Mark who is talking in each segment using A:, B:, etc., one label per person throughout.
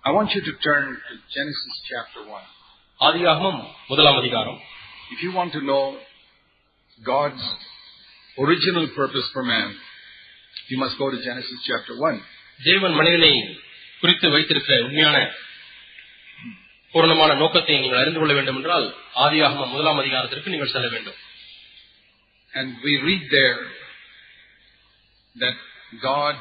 A: I want you to turn to Genesis chapter 1.
B: ஆதியாகமம் முதலாம் அதிகாரம்.
A: If you want to know God's original purpose for man, you must go to Genesis chapter 1.
B: தேவன் மனிதனை குறித்து வைத்திருக்கிற உண்மையான பூரணமான நோக்கத்தை நீங்கள் அறிந்து கொள்ள வேண்டும் என்றால் ஆதியாகமம் முதலாம் அதிகாரத்திற்கு நீங்கள் செல்ல வேண்டும்.
A: And we read there that God,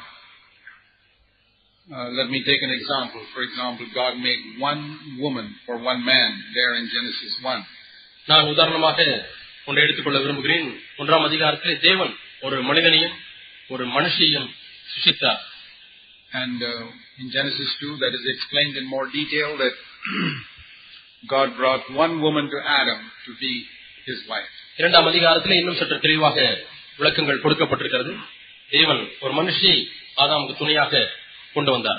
A: let me take an example. For example, God made one woman for one man there in Genesis 1.
B: நான் உதாரணமாக ஒன்றை எடுத்துக்கொள்ள விரும்புகிறேன். ஒன்றாம் அதிகாரத்திலே தேவன் ஒரு மனிதனையும் ஒரு மனுஷியையும் சிருஷ்டித்தார்.
A: And in Genesis 2 that is explained in more detail that God brought one woman to Adam to be his wife.
B: இரண்டாம் அதிகாரத்திலே இன்னும் சற்று தெளிவாக விளக்கங்கள் கொடுக்கப்பட்டிருக்கிறது. தேவன் ஒரு மனுஷியை ஆதாமுக்கு துணையாக கொண்டு வந்தார்.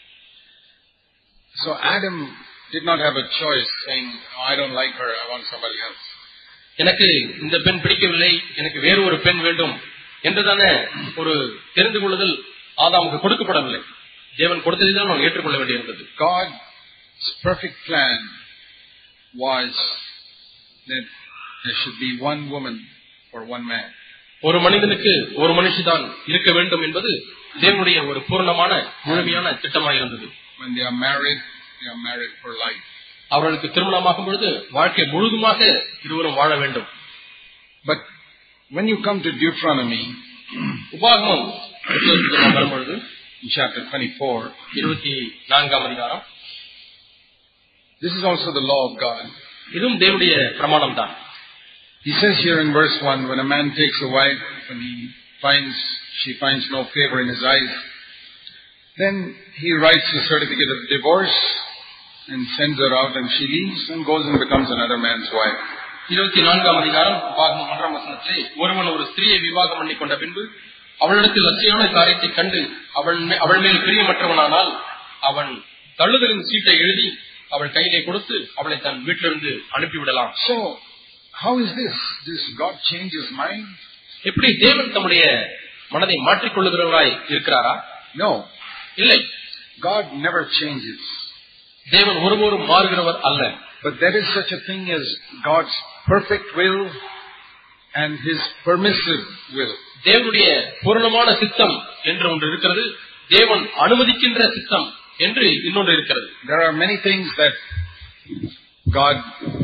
A: So Adam did not have a choice saying, oh, I don't like her, I want somebody else.
B: எனக்கு இந்த பெண் பிடிக்கவில்லை, எனக்கு வேறு ஒரு பெண் வேண்டும் என்றுதானே ஒரு தெரிந்து கொள்ளுதல் ஆதாமுக்கு கொடுக்கப்படவில்லை. தேவன் கொடுத்ததைதான் அவன் ஏற்றுக்கொள்ள வேண்டியிருந்தது.
A: God's perfect plan was that there should be one woman for one man.
B: ஒரு மனிதனுக்கு ஒரு மனுஷிதான் இருக்க வேண்டும் என்பது தேவனுடைய ஒரு பூர்ணமான முழுமையான திட்டமாக இருந்தது.
A: When they are married for life.
B: அவர்களுக்கு திருமணமாகும் பொழுது வாழ்க்கை முழுதுமாக இருவரும் வாழ வேண்டும்.
A: But when you come to Deuteronomy,
B: உபாகமம் வரும்பொழுது
A: in chapter 24,
B: 24ஆம் அதிகாரம்,
A: this is also the law of God.
B: இதுவும் தேவனுடைய பிரமாணம் தான்.
A: He says here in verse 1, when a man takes a wife and she finds no favor in his eyes, then he writes a certificate of divorce and sends her out, and she leaves and goes and becomes another man's wife.
B: 24ஆம் அதிகாரம் உபாகமம் 1ஆம் வசனத்திலே, ஒருவன் ஒரு ஸ்திரியை விவாகம் பண்ணி கொண்ட பின்பு அவளிடத்தில் லட்சியமான காரியத்தை கண்டு அவள் மேல் பிரியமற்றவனானால் அவன் தள்ளுதலின் சீட்டை எழுதி அவள் கையிலே கொடுத்து அவளை தன் வீட்டிலிருந்து அனுப்பிவிடலாம்.
A: So how is this? Does God change his mind?
B: எப்படி தேவன் தம்முடைய மனதை மாற்றிக்கொள்ளுகிறவராய் இருக்கிறாரா?
A: No,
B: இல்லை.
A: God never changes.
B: தேவன் ஒருபோதும் மாறுகிறவர் அல்ல.
A: But there is such a thing as God's perfect will and his permissive will.
B: தேவனுடைய பூரணமான சித்தம் என்று ஒன்று இருக்கிறது, தேவன் அனுமதிக்கின்ற சித்தம் என்று இன்னொன்று இருக்கிறது.
A: There are many things that God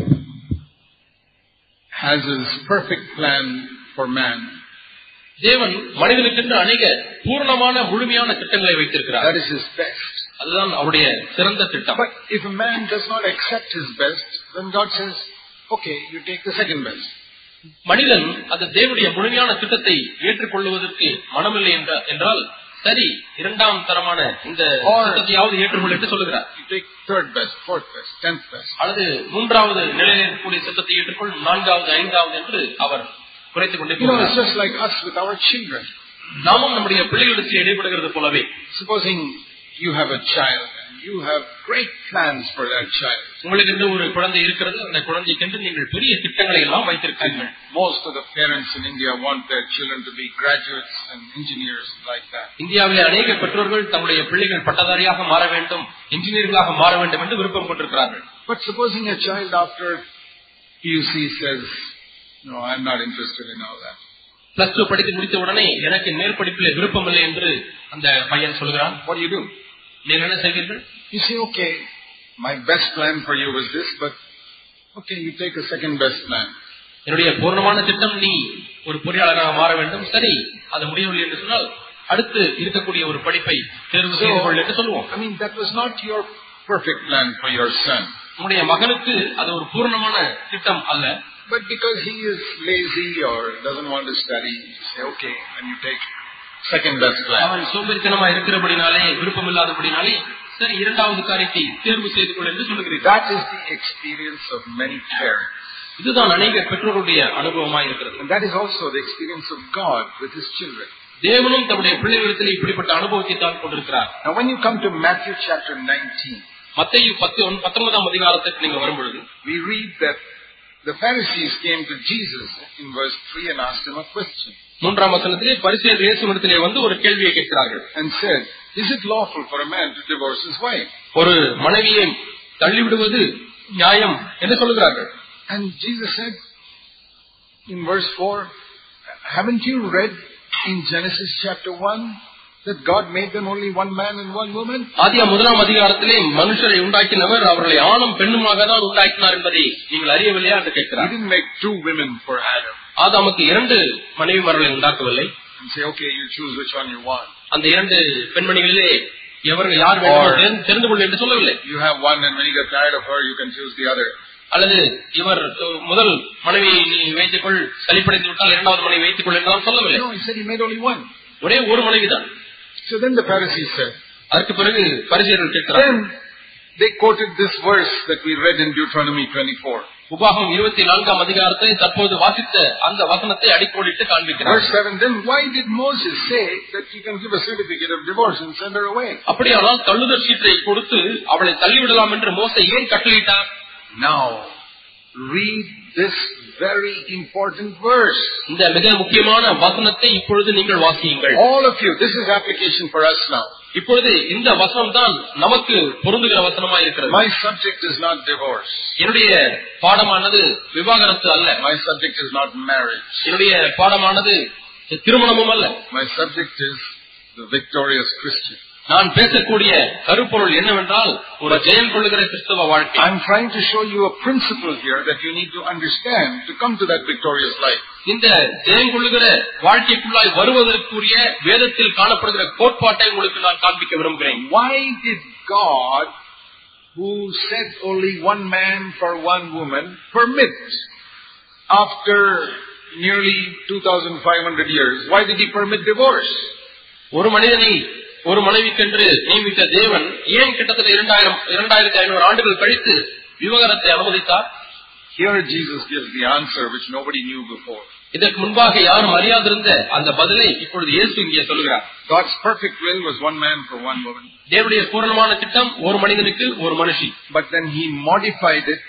A: has his perfect plan for man.
B: தேவன் மனிதனுக்கென்று அநேக பூர்ணமான முழுமையான திட்டங்களை வைத்திருக்கிறார்.
A: That is his best.
B: அதுதான் அவருடைய சிறந்த திட்டம்.
A: But if a man does not accept his best, then God says, okay, you take the second best.
B: மனிதன் அது தேவனுடைய முழுமையான திட்டத்தை ஏற்றுக்கொள்வதற்கு மனமில்லை என்றால் சரி, இரண்டாம் தரமான இந்த திட்டத்தையாவது ஏற்றுக்கொள்ள என்று சொல்லுகிறார்.
A: You take third best, fourth best, 10th best.
B: அல்லது மூன்றாவது நிலையில் இருக்கக்கூடிய திட்டத்தை ஏற்றுக்கொள், நான்காவது, ஐந்தாவது என்று அவர் குறைத்துக் கொண்டே போகிறார்.
A: It's just like us with our children.
B: நாமும் நம்முடைய பிள்ளைகளுக்கு இடைப்படுகிறது போலவே.
A: Supposing you have a child and you have great plans for that child.
B: உங்களுக்கு ஒரு குழந்தை இருக்கிறது, அந்த குழந்தைக்கு நீங்கள் பெரிய திட்டங்களை எல்லாம் வைத்திருக்கிறீர்கள்.
A: Most of the parents in India want their children to be graduates and engineers like that.
B: இந்தியாவிலே அநேக பெற்றோர்கள் தங்களுடைய பிள்ளைகள் பட்டதாரியாக மாற வேண்டும், இன்ஜினியர்களாக மாற வேண்டும் என்று விருப்பம் கொண்டிருக்கிறார்கள்.
A: But supposing a child after PUC says, no, I'm not interested in all that.
B: +2 படித்து முடித்த உடனே எனக்கு மேற்படிப்பில் விருப்பம் இல்லை என்று அந்த பையன் சொல்கிறான்.
A: What do you do?
B: நீங்கள் என்ன செய்வீர்கள்?
A: You say, okay, my best plan for you was this, but okay, you take a second best plan.
B: என்னுடைய பூர்ணமான திட்டம் நீ ஒரு பொறியாளராக மாற வேண்டும், சரி அது முடியவில்லை என்று சொன்னால் அடுத்து இருக்கக்கூடிய ஒரு படிப்பை தேர்வு செய்து கொள் என்று சொல்லுவோம்.
A: I mean, that was not your perfect plan for your son.
B: உங்களுடைய மகனுக்கு அது ஒரு பூர்ணமான திட்டம் அல்ல.
A: But because he is lazy or doesn't want to study, you say, okay, and you take second best plan.
B: அவன் சோம்பேறித்தனமா இருக்கிறபடினாலே, விருப்பம் இல்லாதபடினாலே, சரி இரண்டாவது காரியத்தை தேர்வு செய்து கொள் என்று சொல்லுகிறீர்கள்.
A: That is the experience of many parents.
B: இதுதான் அநேக பெற்றோருடைய அனுபவமாக இருக்கிறது.
A: And that is also the experience of God with his children.
B: தேவனும் தம்முடைய பிள்ளைகளிடத்தில் இப்படிப்பட்ட அனுபவத்தை தான் கொண்டிருக்கிறார்.
A: Now when you come to Matthew chapter 19,
B: மத்தேயு 19ஆம் அதிகாரத்துக்கு நீங்க வரும்பொழுது,
A: we read that the Pharisees came to Jesus in verse 3 and asked him a question.
B: 3ஆம் வசனத்திலே பரிசேயர் இயேசுவிடத்திலே வந்து ஒரு கேள்வியை கேட்கிறார்கள்.
A: And said, Is it lawful for a man to divorce his wife?
B: ஒரு மனைவியை தள்ளிவிடுவது நியாயம் என்று சொல்லுகிறார்கள்.
A: And Jesus said in verse 4, haven't you read in Genesis chapter 1 that God made them only one man and one woman?
B: ஆதியாகமம் 1ஆம் அதிகாரத்திலே மனுஷரை உண்டாக்கினவர் அவர்களை ஆணும் பெண்ணுமாக தான் உண்டாக்கினார் என்பதை நீங்கள் அறியவில்லையா என்று கேட்கிறார்.
A: He didn't make two women for Adam.
B: ஆதாமுக்கு 2 மனைவிமார்களை உண்டாக்கவில்லை.
A: And say, okay, you choose which one you want.
B: அந்த 2 பெண்மணிகளிலே எவர்கள் யார் வேண்டுமோ தெரிந்து கொள்ள என்று சொல்லவில்லை.
A: You have one and when you get tired of her you can choose the other.
B: அல்லது இவர் முதல் மனைவியை நீ வைத்துக் கொள், சலிப்படைந்து விட்டால் 2வது மனைவி வைத்துக் கொள் என்றால் சொல்லவில்லை.
A: No, he said he made only one.
B: ஒரே ஒரு மனைவிதான்.
A: So then the Pharisees said,
B: அதற்கு பிறகு பரிசேயர்கள் கேட்கிறார்கள்.
A: Then they quoted this verse that we read in Deuteronomy 24.
B: உபாகமம் 24ஆம் அதிகாரத்தை தற்போது வாசித்த அந்த வசனத்தை அடிக்கோடிட்டு காண்பிக்கிறார்.
A: Verse 7, then why did Moses say that you can give a certificate of divorce and send her away?
B: அப்படியானால் தள்ளுதல் சீட்டை கொடுத்து அவளை தள்ளிவிடலாம் என்று மோசே ஏன் கட்டளையிட்டார்?
A: Now read this very important verse.
B: இந்த மிக முக்கியமான வசனத்தை இப்பொழுது நீங்கள் வாசியுங்கள்.
A: All of you, this is application for us now.
B: இப்பொழுது இந்த வசனம் தான் நமக்கு பொருந்துகிற வசனமாய் இருக்கிறது.
A: My subject is not divorce.
B: என்னுடைய பாடமானது விவாகரத்து அல்ல.
A: My subject is not marriage.
B: என்னுடைய பாடமானது திருமணமும் அல்ல.
A: My subject is the victorious Christian.
B: நான் பேசக்கூடிய கருப்பொருள் என்னவென்றால் ஒரு ஜெயம் கொள்ளுகிற கிறிஸ்தவ வாழ்க்கை.
A: I'm trying to show you a principle here that you need to understand to come to that victorious life.
B: இந்த ஜெயம் கொள்ளுகிற வாழ்க்கைக்குள்ளாய் வருவதற்குரிய வேதத்தில் காணப்படுகிற கோட்பாட்டை உங்களுக்கு நான் காண்பிக்க விரும்புகிறேன்.
A: Why did God, who said only one man for one woman, permit after nearly 2,500 years, why did he permit divorce?
B: ஒரு மனிதனை ஒரு மனைவிக்கென்று நியமித்த தேவன் ஏன் கிட்டத்தட்ட 2500 ஆண்டுகள் கழித்து விவாகரத்தை அனுமதித்தார்?
A: Here Jesus gives the answer which nobody knew before.
B: இதற்கு முன்பாக யாரும் அறியாதிருந்த அந்த பதிலை இப்பொழுது இயேசு இங்கே சொல்கிறார்.
A: God's perfect will was one man for one woman.
B: தேவனுடைய பூரணமான திட்டம் ஒரு மனிதனுக்கு ஒரு மனுஷி.
A: But then he modified it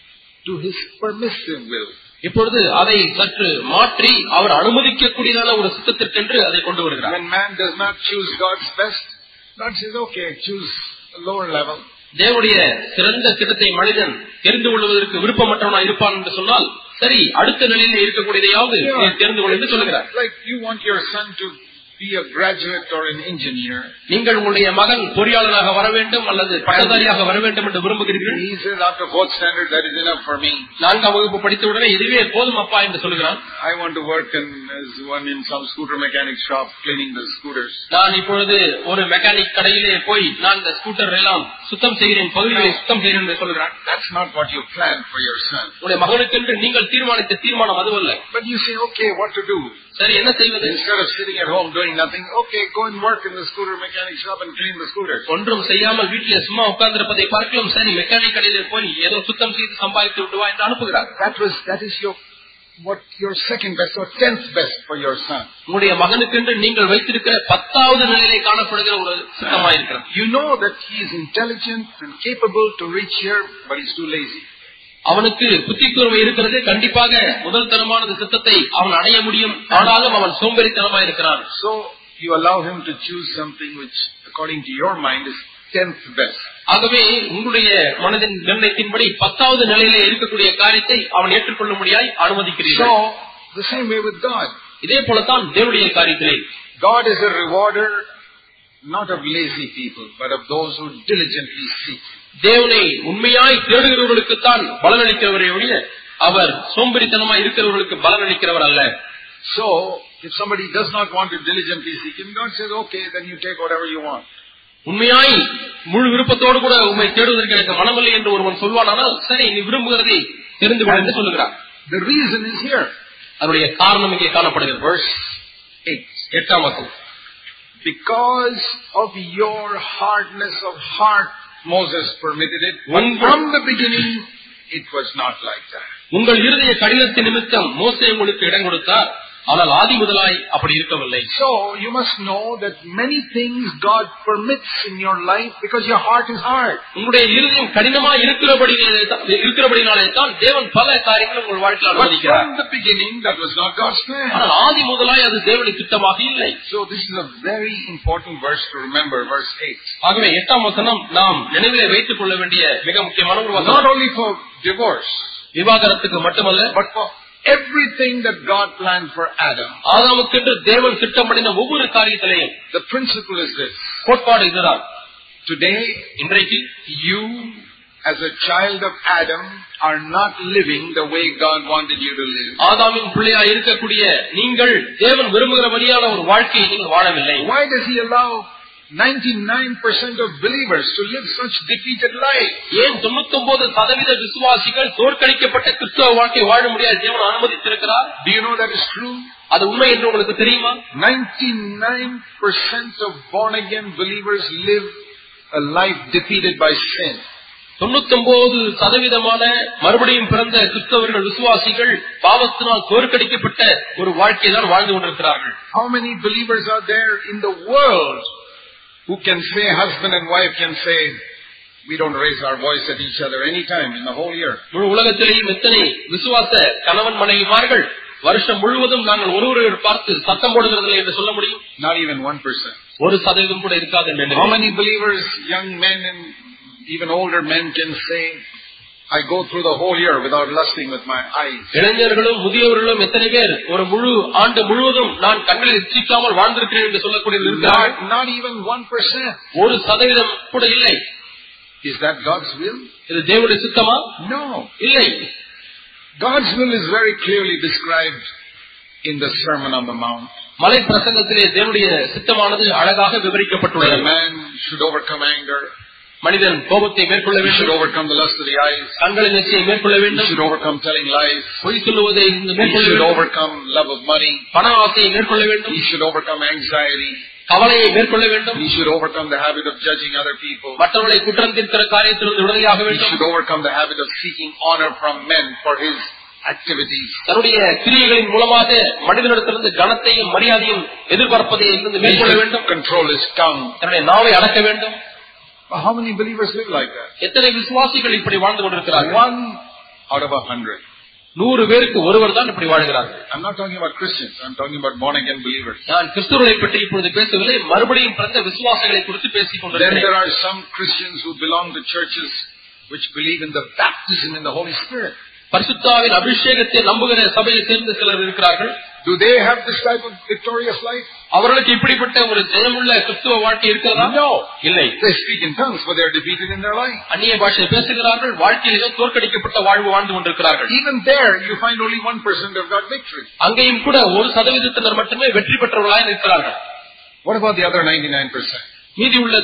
A: to his permissive will.
B: இப்பொழுது அதை சற்று மாற்றி அவர் அனுமதிக்கக்கூடியதான ஒரு சித்தத்திற்கென்று அதை கொண்டு வருகிறார்.
A: When man does not choose God's best, God says, okay, choose a lower level.
B: தேவனுடைய சிறந்த திட்டத்தை மனிதன் தெரிந்து கொள்வதற்கு விருப்பமற்றவனாக இருப்பான் என்று சொன்னால் சரி, அடுத்த நிலையில் இருக்கக்கூடியதையாவது தெரிந்து கொள்ள என்று சொல்கிறார்.
A: Like you want your son to be a graduate or an engineer.
B: நீங்கள் உங்களுடைய மகன் பொறியாளராக வர வேண்டும் அல்லது பட்டதாரியாக வர வேண்டும் என்று விரும்புகிறீர்கள்.
A: He says after 4th standard that is enough for me.
B: 4ஆம் வகுப்பு படித்த உடனே இதுவே போதும் அப்பா என்று சொல்கிறான்.
A: I want to work as one in some scooter mechanic shop cleaning the scooters.
B: நான் இப்பொழுது ஒரு மெக்கானிக் கடையிலே போய் நான் இந்த ஸ்கூட்டர் எல்லாம் சுத்தம் செய்கிறேன், பகுதிகளை சுத்தம் செய்கிறேன் என்று சொல்கிறான்.
A: That's not what you planned for your son.
B: உங்களுடைய மகனுக்கென்று நீங்கள் தீர்மானித்த தீர்மானம் அதுவல்ல.
A: But you say, okay, what to do?
B: சரி, என்ன செய்வது?
A: Instead of sitting at home doing nothing, okay, go and work in the scooter mechanic shop and clean the scooters.
B: ஒன்றும் செய்யாமல் வீட்டிலே சும்மா உட்கார்ந்திருப்பதை பார்க்கலாம். சரி, மெக்கானிக் கடையிலே போய் ஏதோ சுத்தம் செய்து சம்பாதித்து விட்டு வா என்று அனுப்புகிறார்.
A: That is your second best or 10th best for your son.
B: உங்களுடைய மகனுக்கென்று நீங்கள் வைத்திருக்கிற 10வது நிலையிலே காணப்படுகிற ஒரு சித்தமாயிருக்கிறது.
A: You know that he is intelligent and capable to reach here, but he's too lazy.
B: அவனுக்கு புத்தி கூர்மை இருக்கிறது, கண்டிப்பாக முதல் தரமான சித்தத்தை அவன் அடைய முடியும், ஆனாலும் அவன் சோம்பேறித்தனமாக இருக்கிறான்.
A: So you allow him to choose something which according to your mind is 10th best.
B: ஆகவே உங்களுடைய மனதின் நிர்ணயத்தின்படி 10வது நிலையிலே இருக்கக்கூடிய காரியத்தை அவன் ஏற்றுக்கொள்ள முடியாய் அனுமதிக்கிறீர்கள்.
A: So the same way with God.
B: இதே போலத்தான் தேவனுடைய காரியத்திலே
A: God is a rewarder not of lazy people but of those who diligently seek.
B: தேவனை உண்மையாய் தேடுகிறவர்களுக்குத்தான் பலனளிக்கிறவரை ஒழிய அவர் சோம்பேறித்தனமாய் இருக்கிறவர்களுக்கு பலனளிக்கிறவர் அல்ல.
A: So if somebody does not want to diligently seek him, God says, okay, then you take whatever you want.
B: உண்மையாய் முழு விருப்பத்தோடு கூட உண்மை தேடுவதற்கு எனக்கு மனமில்லை என்று ஒருவன் சொல்வானால் சரி, நீ விரும்புகிறதை தெரிந்து கொள் என்று சொல்லுகிறார்.
A: The reason is here.
B: அதனுடைய காரணம் இங்கே காணப்படுகிறது.
A: Verse 8.
B: 8ஆம் வசனம்.
A: Because of your hardness of heart, Moses permitted it. But from the beginning, it was not like that.
B: உங்கள் இருதய கடினத்தின் நிமித்தம் மோசே உங்களுக்கு இடம் கொடுத்தார், ஆனால் ஆதி முதலாய் அப்படி இருக்கவில்லை.
A: So you must know that many things God permits in your life because your heart is hard.
B: உங்களுடைய இருதயம் கடினமாக இருக்கிறபடினாலே தான் தேவன் பல காரியங்களை உங்கள் வாழ்க்கையில் அனுமதிக்கிறார்.
A: From the beginning that was not God's plan.
B: ஆனால் ஆதி முதலாய் அது தேவனுடைய திட்டமாக இல்லை.
A: So this is a very important verse to remember, verse 8.
B: ஆகவே 8ஆம் வசனம் நாம் நினைவிலே வைத்துக் கொள்ள வேண்டிய மிக முக்கியமான ஒரு வசனம்.
A: Not only for divorce,
B: விவாகரத்துக்கு மட்டுமல்ல,
A: but for everything that God planned for Adam.
B: ஆதாமுக்கென்று தேவன் திட்டம் பண்ணின ஒவ்வொரு காரியத்திலேயும்
A: The principle is this.
B: கோட்பாடு இதுதான்.
A: Today,
B: இன்றைக்கு
A: you as a child of Adam are not living the way God wanted you to live.
B: ஆதாமின் பிள்ளையாய் இருக்கக்கூடிய நீங்கள் தேவன் விரும்புகிறபடியான ஒரு வாழ்க்கையை நீங்கள் வாழவில்லை.
A: Why does he allow 99% of believers to live such defeated life?
B: ஏன் 99% விசுவாசிகள் தோற்கடிக்கப்பட்ட கிறிஸ்தவ வாழ்க்கை வாழ முடியாது தேவன் அனுமதித்திருக்கிறார்?
A: Do you know that is true?
B: அது உண்மை என்று உங்களுக்கு தெரியுமா?
A: 99% of born again believers live a life defeated by sin.
B: 99% மறுபடியும் பிறந்த கிறிஸ்தவர்கள் விசுவாசிகள் பாவத்தினால் தோற்கடிக்கப்பட்ட ஒரு வாழ்க்கையை தான் வாழ்ந்து கொண்டிருக்கிறார்கள்.
A: How many believers are there in the world who can say, husband and wife can say, we don't raise our voice at each other any time in the whole year?
B: முழு உலகத்திலேயும் எத்தனை விசுவாச கணவன் மனைவிமார்கள் வருஷம் முழுவதும் நாங்கள் ஒருவரை பார்த்து சத்தம் போடுகிறதில்லை என்று சொல்ல முடியும்?
A: Not even 1%.
B: 1% கூட இருக்காது என்று.
A: How many believers, young men and even older men, can say, I go through the whole year without lusting with my eyes?
B: இளைஞர்களும் முதியவர்களும் எத்தனை பேர் ஒரு முழு ஆண்டு முழுவதும் நான் கண்களை இச்சிக்காமல் வாழ்ந்திருக்கிறேன் என்று சொல்லக்கூடிய?
A: Not even 1%.
B: 1% கூட இல்லை.
A: Is that God's will?
B: இது தேவனுடைய சித்தமா?
A: No.
B: இல்லை.
A: God's will is very clearly described in the Sermon on the Mount.
B: மலை பிரசங்கத்திலே தேவனுடைய சித்தமானது அழகாக விவரிக்கப்பட்டுள்ளது.
A: A man should overcome anger.
B: மனிதன் கோபத்தை மேற்கொள்ள வேண்டும்.
A: He should overcome the lust of the eyes.
B: கண்களின் இச்சையை மேற்கொள்ள வேண்டும்.
A: He should overcome telling lies.
B: பொய் சொல்லுவதை மேற்கொள்ள
A: வேண்டும். He should
B: வேண்டும்.
A: overcome love of money.
B: பண ஆசையை மேற்கொள்ள வேண்டும்.
A: He should overcome anxiety.
B: கவலையை மேற்கொள்ள வேண்டும்.
A: He should overcome the habit of judging other people.
B: மற்றவர்களை குற்றம் தீர்க்கிற காரியத்திலிருந்து விடுதலையாக வேண்டும்.
A: He should overcome the habit of seeking honor from men for his activities.
B: தன்னுடைய கிரியைகளின் மூலமாக மனிதனிடத்திலிருந்து கனத்தையும் மரியாதையும் எதிர்பார்ப்பதை இருந்து மேற்கொள்ள வேண்டும்.
A: Control his tongue.
B: தன்னுடைய நாவை அடக்க வேண்டும்.
A: How many believers live like that?
B: எத்தனை விசுவாசிகள் இப்படி வாழ்ந்து கொண்டிருக்கிறார்கள்?
A: 1 out of 100.
B: 100 பேருக்கு ஒருவர் தான் இப்படி வாழ்கிறார்கள்.
A: I'm not talking about Christians. I'm talking about born again believers.
B: நான் கிறிஸ்தவர்களை பற்றி இப்பொழுது பேசவில்லை, மறுபடியும் பிறந்த விசுவாசிகளை குறித்து பேசிக் கொண்டிருக்கிறேன்.
A: Then there are some Christians who belong to churches which believe in the baptism in the Holy Spirit.
B: பரிசுத்தாவின் அபிஷேகத்தை நம்புகிற சபையை சேர்ந்த சிலர் இருக்கிறார்கள்.
A: Do they have this type of victorious life?
B: அவர்களுக்கு இப்படிப்பட்ட ஒரு ஜெயமுள்ள கிறிஸ்துவ வாழ்க்கை இருக்கிறதா?
A: No.
B: இல்லை.
A: They speak in tongues but they are defeated in their life.
B: அந்நிய பாஷை பேசுகிறார்கள், வாழ்க்கையிலே தோற்கடிக்கப்பட்ட வாழ்வு வாழ்ந்து கொண்டிருக்கிறார்கள்.
A: Even there you find only 1% have got victory.
B: அங்கேயும் கூட 1% மட்டுமே வெற்றி பெற்றவர்களாய் இருக்கிறார்கள்.
A: What about the other 99%?
B: மீதி உள்ள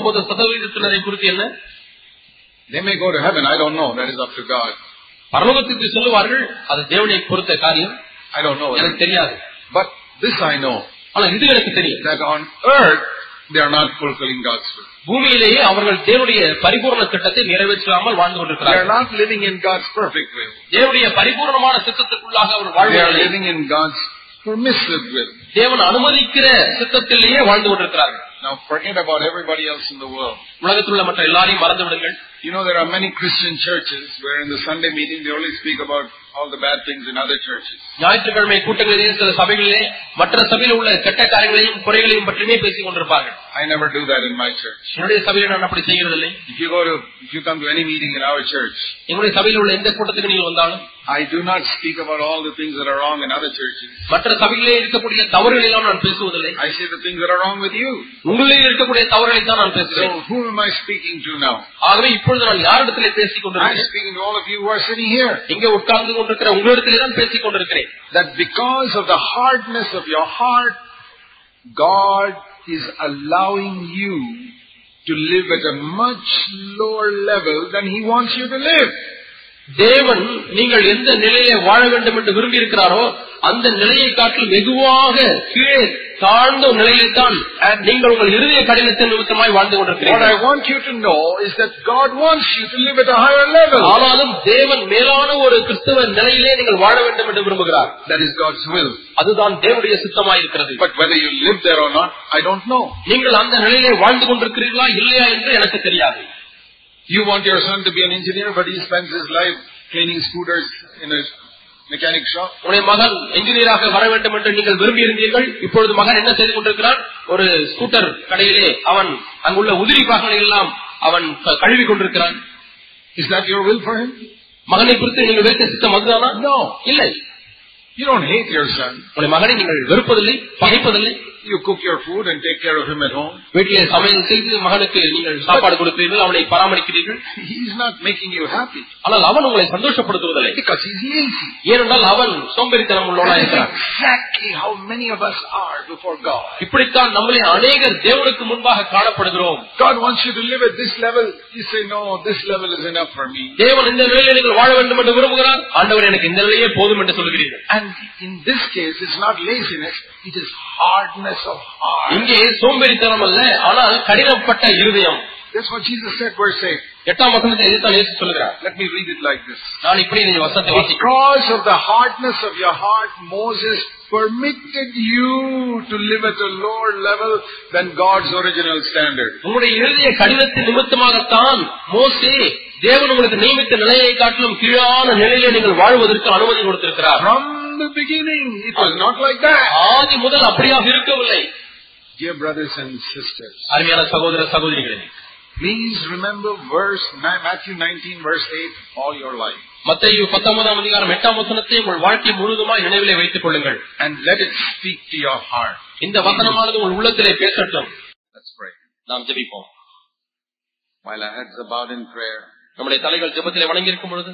B: 99% குறித்து என்ன?
A: They may go to heaven, I don't know, that is up to God.
B: பரலோகத்துக்கு செல்வார்கள், அது தேவனை பொறுத்த காரியம்.
A: I don't know.
B: எனக்கு தெரியாது.
A: But this I know.
B: ஆனா இது எனக்கு தெரியும்.
A: That on earth they are not fulfilling God's will.
B: பூமியிலேயே அவர்கள் தேவனுடைய பரிபூரண திட்டத்தை நிறைவேற்றாமல் வாழ்ந்து கொண்டிருக்கிறார்கள்.
A: They are not living in God's perfect will.
B: தேவனுடைய பரிபூரணமான சித்தத்துக்குள்ளாக அவர்கள்
A: They are
B: வாழ்வதில்லை.
A: living in God's permissive will.
B: தேவன் அனுமதிக்கிற சித்தத்திலேயே வாழ்ந்து கொண்டிருக்கிறார்கள்.
A: Now forget about everybody else in the world.
B: உலகத்தில் உள்ள மற்ற எல்லாரையும் மறந்து விடுங்கள்.
A: You know there are many Christian churches where in the Sunday meeting they only speak about all the bad things in other churches.
B: ஞாயிற்றுக்கிழமை கூட்டங்களிலே சில சபைகளிலே மற்ற சபையில் உள்ள கெட்ட காரியங்களையும் குறைகளையும் பற்றியே பேசிக் கொண்டிருப்பார்கள்.
A: I never do that in my church.
B: என்னுடைய சபையில் நான் அப்படி செய்கிறதில்லை.
A: If you come to any meeting in our church,
B: எங்களுடைய சபையில் உள்ள எந்த கூட்டத்துக்கு நீங்கள் வந்தாலும்
A: I do not speak about all the things that are wrong in other churches.
B: மற்ற சபைகளிலே இருக்கக்கூடிய தவறுகளை எல்லாம் நான் பேசுவதில்லை.
A: I say the things that are wrong with you.
B: உங்களிலே இருக்கக்கூடிய தவறுகளை தான் நான் பேசுகிறேன்.
A: So who am I speaking to now?
B: ஆகவே இப்பொழுது நான் யாரிடத்திலே பேசிக்
A: I am
B: கொண்டிருக்கிறேன்?
A: speaking to all of you who are sitting here.
B: இங்கே உட்கார்ந்து கொண்டிருக்கிற உங்களிடத்திலே தான் பேசிக் கொண்டிருக்கிறேன்.
A: That because of the hardness of your heart, God is allowing you to live at a much lower level than He wants you to live.
B: தேவன் நீங்கள் எந்த நிலையிலே வாழ வேண்டும் என்று விரும்பி இருக்கிறாரோ அந்த நிலையை காட்டிலும் வெகுவாக கீழே தாழ்ந்த நிலையிலே தான் நீங்கள் உங்கள் இருதய கடினத்தின் நிமித்தமாய் வாழ்ந்து கொண்டிருக்கிறீர்கள்.
A: What I want you to know is that God wants you to live at a higher level.
B: ஆனாலும் தேவன் மேலான ஒரு கிறிஸ்தவ நிலையிலே நீங்கள் வாழ வேண்டும் என்று விரும்புகிறார்.
A: That is God's will.
B: அதுதான் தேவனுடைய சித்தமாய் இருக்கிறது.
A: But whether you live there or not, I don't know.
B: நீங்கள் அந்த நிலையிலே வாழ்ந்து கொண்டிருக்கிறீர்களா இல்லையா என்று எனக்கு தெரியாது.
A: You want your son to be an engineer, but he spends his life cleaning scooters in a mechanic shop.
B: உடைய மகன் என்ஜினியராக வர வேண்டும் என்று நீங்கள் விரும்பி இருந்தீர்கள். இப்பொழுது மகன் என்ன செய்து கொண்டிருக்கிறான்? ஒரு ஸ்கூட்டர் கடையிலே அவன் அங்குள்ள உதிரி பாகங்களை எல்லாம் அவன் கழுவி கொண்டிருக்கிறான்.
A: Is that your will for him?
B: மகனை குறித்து நீங்கள் வைத்த சித்தம் அதுதானா?
A: No.
B: இல்லை.
A: You don't hate your son.
B: உடைய மகனை நீங்கள் வெறுப்பதில்லை, பகைப்பதில்லை.
A: You cook your food and take care of him at home.
B: வீட்டிலே சமையல் செய்து மகனுக்கு நீங்கள் சாப்பாடு கொடுக்கிறீர்கள், அவனை பராமரிக்கிறீர்கள்.
A: He is not making you happy.
B: ஆனால் அவன் உங்களை சந்தோஷப்படுத்துவதில்லை.
A: Because he is lazy.
B: ஏனென்றால் அவன் சோம்பேறித்தனம் உள்ளவனாக இருக்கிறான்.
A: Exactly how many of us are before God.
B: இப்படித்தான் நம்மளே அநேகர் தேவனுக்கு முன்பாக காணப்படுகிறோம்.
A: God wants you to live at this level. You say, no, this level is enough for me.
B: தேவன் இந்த நிலையில் நீங்கள் வாழ வேண்டும் என்று விரும்புகிறார். ஆண்டவர் எனக்கு இந்த நிலையே போதும் என்று சொல்கிறீர்கள்.
A: And in this case, it's not laziness. It is hardness of heart.
B: இங்கே சோம்பேறித்தனம் அல்ல, ஆனால் கடினப்பட்ட இருதயம்.
A: That's what Jesus said, verse 8.
B: 8ஆம் வசனத்தை இதைத்தான் இயேசு சொல்கிறார்.
A: Let me read it like this.
B: நான் இப்படி இந்த வசனத்தை வாசிக்கிறேன்.
A: Because of the hardness of your heart, Moses permitted you to live at a lower level than God's original standard.
B: உங்களுடைய இருதய கடினத்தின் நிமித்தமாகத்தான் மோசே தேவன் உங்களுக்கு நியமித்த நிலையை காட்டிலும் கீழான நிலையிலே நீங்கள் வாழ்வதற்கு அனுமதி கொடுத்திருக்கிறார்.
A: From the beginning, it was not like that.
B: ஆதி முதல் அப்படியாக இருக்கவில்லை.
A: Dear brothers and sisters,
B: அருமையான சகோதர சகோதரிகளே,
A: please remember Matthew 19 verse 8 all your life.
B: மத்தேயு 19ஆம் அதிகாரம் 8ஆம் வசனத்தை உங்கள் வாழ்க்கை முழுவதுமாய் நினைவிலே வைத்துக் கொள்ளுங்கள்.
A: And let it speak to your heart.
B: இந்த வசனமானது உங்கள் உள்ளத்திலே பேசட்டும்.
A: Let's pray.
B: நாம் ஜெபிப்போம்.
A: While our heads are bowed in prayer,
B: நம்முடைய தலைகள் ஜெபத்திலே வணங்கி இருக்கும் பொழுது,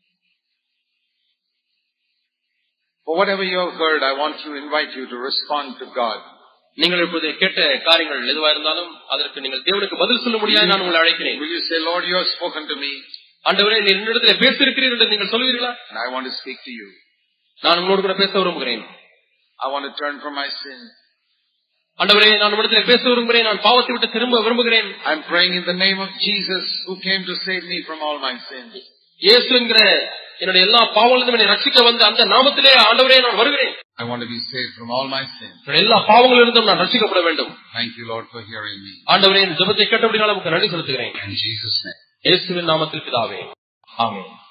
A: for whatever you have heard, I want to invite you to respond to God.
B: நீங்கள் இப்போது கேட்ட காரியங்கள் எதுவாக இருந்தாலும் அதற்கு நீங்கள் தேவனுக்கு பதில் சொல்ல முடியாது நான் உங்களை அழைக்கிறேன்.
A: Will you say, Lord, you have spoken to me.
B: ஆண்டவரே, நீர் என்னிடத்திலே பேசியிருக்கிறீர்கள் என்று நீங்கள் சொல்வீர்களா?
A: And I want to speak to you.
B: நான் உங்களோடு கூட பேச விரும்புகிறேன்.
A: I want to turn from my sin.
B: ஆண்டவரே, நான் உம்மிடத்திலே பேச விரும்புகிறேன். நான் பாவத்தை விட்டு திரும்ப விரும்புகிறேன்.
A: I am praying in the name of Jesus who came to save me from all my sins.
B: இயேசு என்கிற என்னுடைய எல்லா பாவங்களிலும் என்னை ரட்சிக்க வந்த அந்த நாமத்திலே ஆண்டவரே நான் வருகிறேன்.
A: I want to be saved from all my sins.
B: எல்லா பாவங்களிலிருந்தும் நான் ரட்சிக்கப்பட வேண்டும்.
A: Thank you, Lord, for hearing me.
B: ஆண்டவரே, என் ஜெபத்தை கேட்டபடியால் உமக்கு நன்றி செலுத்துகிறேன்.
A: In Jesus' name.
B: இயேசுவின் நாமத்தில் பிதாவே, ஆமென்.